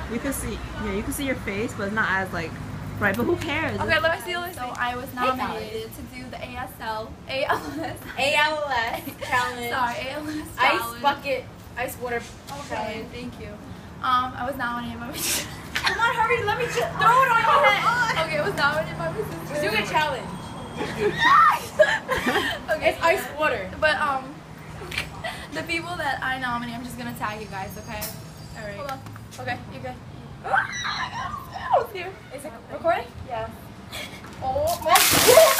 You can see, yeah, you can see your face, but it's not as like bright. But who cares? Okay, let me see. So I was nominated to do the ALS challenge. Sorry, ALS challenge. Ice water. Okay, challenge. thank you. I was nominated by my sister. Come on, hurry! Let me just throw it on your head. Okay, I was nominated by my sister. Do a challenge. Okay, It's ice water. But the people that I nominate, I'm just gonna tag you guys. Okay. All right. Hold on. Okay, you're good. Oh, here. Is it recording? Yeah. Oh.